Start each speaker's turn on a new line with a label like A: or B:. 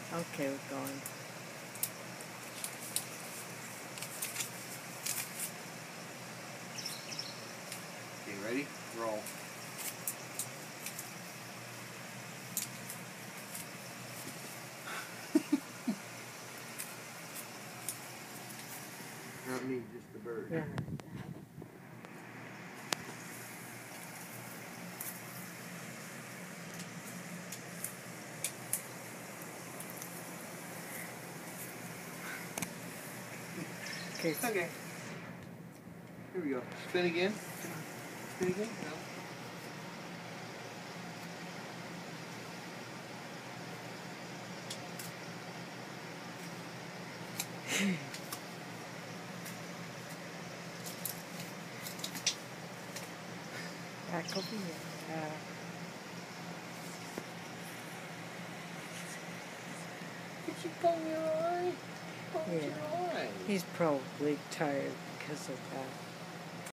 A: Okay, we're going.
B: Okay, ready? Roll. Not me, just the bird.
A: Yeah. Okay.
B: Okay. Here we go. Spin again. Spin again? No.
A: Back over here.
B: Did you bung your eye? Bung
A: Yeah.
B: your eye.
A: He's probably tired because of that.